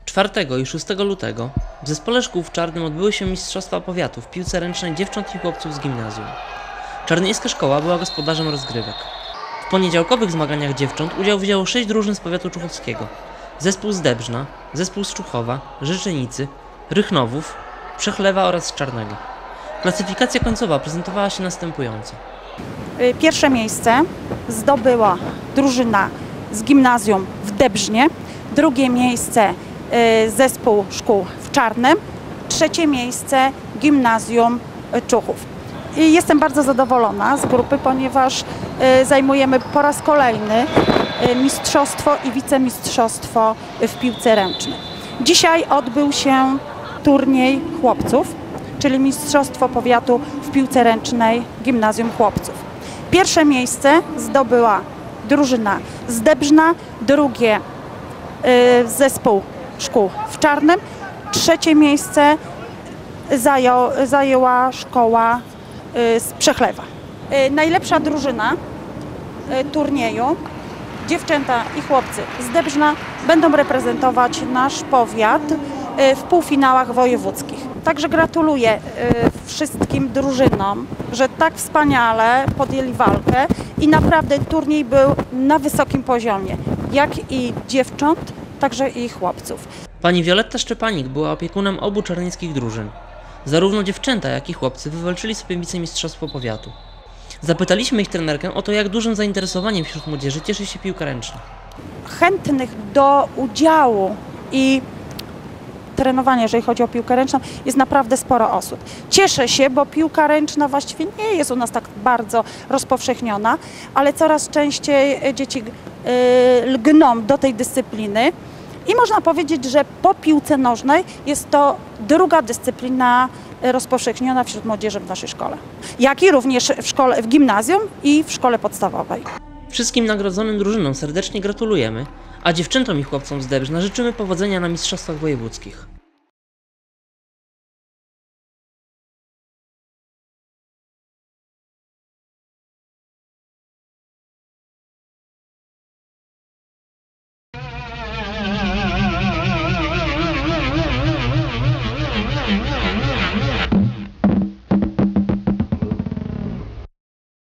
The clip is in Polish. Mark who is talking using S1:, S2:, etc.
S1: 4 i 6 lutego w zespole szkół w Czarnym odbyły się Mistrzostwa Powiatu w piłce ręcznej dziewcząt i chłopców z gimnazjum. Czarnieńska szkoła była gospodarzem rozgrywek. W poniedziałkowych zmaganiach dziewcząt udział wzięło 6 drużyn z powiatu człuchowskiego. Zespół z Dębna, zespół z Człuchowa, Życzenicy, Rychnowów, Przechlewa oraz z Czarnego. Klasyfikacja końcowa prezentowała się następująco.
S2: Pierwsze miejsce zdobyła drużyna z gimnazjum w Dębnie, drugie miejsce zespół szkół w Czarnym, trzecie miejsce gimnazjum Człuchów. I jestem bardzo zadowolona z grupy, ponieważ zajmujemy po raz kolejny mistrzostwo i wicemistrzostwo w piłce ręcznej. Dzisiaj odbył się turniej chłopców, czyli Mistrzostwo Powiatu w piłce ręcznej Gimnazjum Chłopców. Pierwsze miejsce zdobyła drużyna z Dębna, drugie zespół szkół w Czarnym, trzecie miejsce zajęła szkoła z Przechlewa. Najlepsza drużyna turnieju, dziewczęta i chłopcy z Dębna, będą reprezentować nasz powiat w półfinałach wojewódzkich. Także gratuluję wszystkim drużynom, że tak wspaniale podjęli walkę i naprawdę turniej był na wysokim poziomie, jak i dziewcząt, także i chłopców.
S1: Pani Wioletta Szczepanik była opiekunem obu czarnieńskich drużyn. Zarówno dziewczęta, jak i chłopcy wywalczyli sobie wicemistrzostwo powiatu. Zapytaliśmy ich trenerkę o to, jak dużym zainteresowaniem wśród młodzieży cieszy się piłka ręczna.
S2: Chętnych do udziału i trenowania, jeżeli chodzi o piłkę ręczną, jest naprawdę sporo osób. Cieszę się, bo piłka ręczna właściwie nie jest u nas tak bardzo rozpowszechniona, ale coraz częściej dzieci lgną do tej dyscypliny i można powiedzieć, że po piłce nożnej jest to druga dyscyplina rozpowszechniona wśród młodzieży w naszej szkole, jak i również w gimnazjum i w szkole podstawowej.
S1: Wszystkim nagrodzonym drużynom serdecznie gratulujemy, a dziewczętom i chłopcom z Dębna życzymy powodzenia na mistrzostwach wojewódzkich.